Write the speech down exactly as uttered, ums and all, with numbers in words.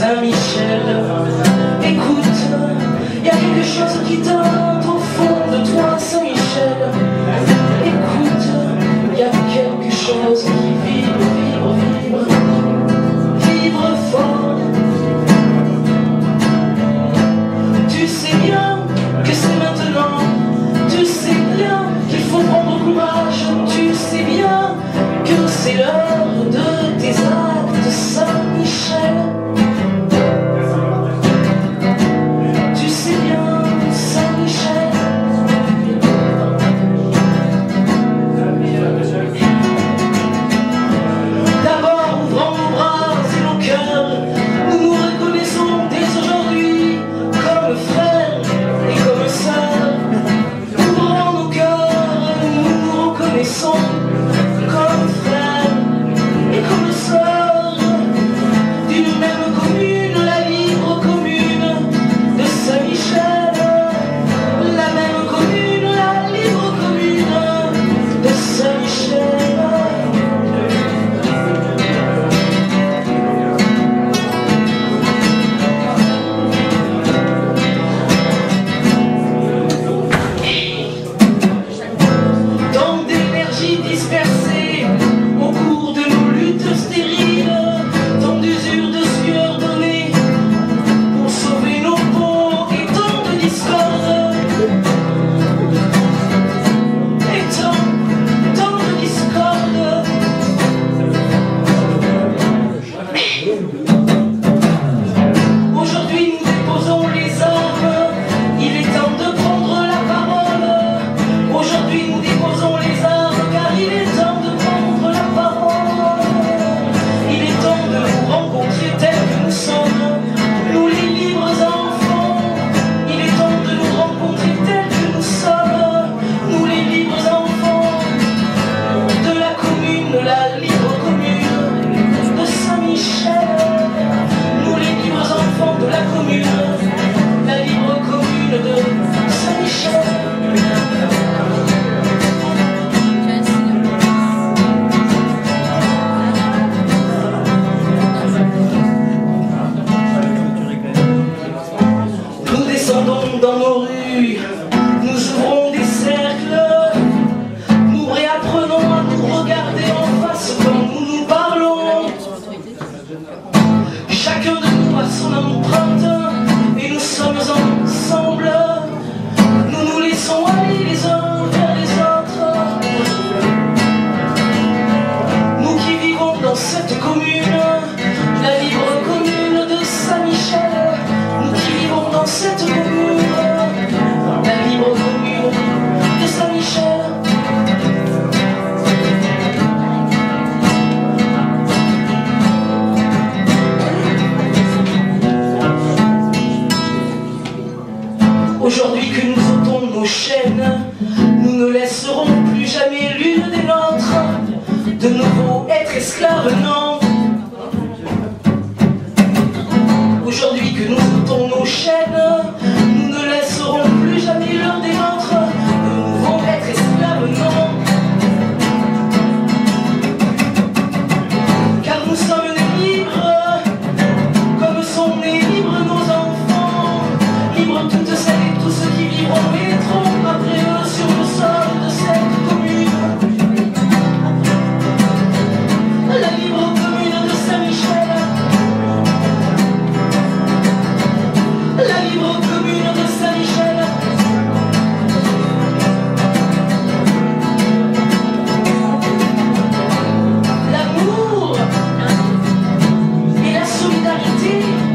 Saint-Michel. Écoute, y a quelque chose qui tente au fond de toi, Saint-Michel. Écoute, y a quelque chose qui vibre, vibre, vibre, vibre fort. Tu sais bien que c'est maintenant, tu sais bien qu'il faut prendre courage, tu sais bien que c'est l'heure de tes actes, Saint-Michel. Tu sais bien, Saint-Michel. D'abord, ouvrons nos bras et nos cœurs, nous nous reconnaissons dès aujourd'hui comme frères et comme sœurs. Ouvrons nos cœurs, nous nous reconnaissons comme frères et comme sœurs d'une même commune, la libre commune de Saint-Michel. La même commune, la libre commune de Saint-Michel. Tant d'énergie dispersée au cours de nos luttes stériles, tant d'usure de sueur donnée pour sauver nos peaux, et tant de discorde, et tant, tant de discorde. Aujourd'hui nous déposons les armes, il est temps de prendre la parole. Aujourd'hui nous déposons les armes, car il est temps de prendre la parole. Il est temps de nous rencontrer tels que nous sommes, nous les libres enfants. Il est temps de nous rencontrer tels que nous sommes, nous les libres enfants de la commune, la libre commune de Saint-Michel. Nous les libres enfants de la commune, la libre commune de Saint-Michel. Nous descendons dans nos rues, nous ouvrons des cercles, nous réapprenons à nous regarder en face quand nous nous parlons. Chacun de nous a son empreinte et nous sommes ensemble. Nous nous laissons aller les uns vers les autres. Nous qui vivons dans cette commune, la libre commune de Saint-Michel. Nous qui vivons dans cette commune, la libre commune de Saint-Michel. Aujourd'hui que nous ôtons nos chaînes, nous ne laisserons plus jamais l'une des nôtres de nouveau être esclaves, non. Aujourd'hui que nous ôtons nos chaînes, nous ne laisserons plus jamais l'un des nôtres de nouveau être esclaves, non. Car nous sommes nés libres, comme sont nés libres nos enfants, libres toutes celles et tous ceux qui vivront et naîtront après eux sur le sol de cette commune. La libre commune de Saint-Michel. La libre commune de Saint-Michel. L'amour et la solidarité